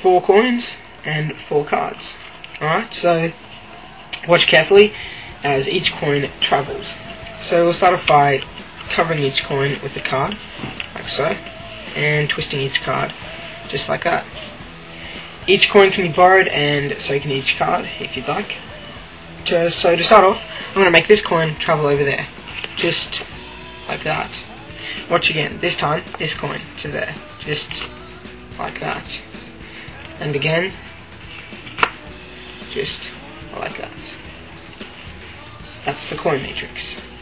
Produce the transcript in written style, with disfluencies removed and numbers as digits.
4 coins and 4 cards. Alright, so watch carefully as each coin travels. So we'll start off by covering each coin with a card, like so, and twisting each card, just like that. Each coin can be borrowed, and so can each card, if you'd like. So to start off, I'm going to make this coin travel over there, just like that. Watch again, this time, this coin to there, just like that. And again, just like that. That's the coin matrix.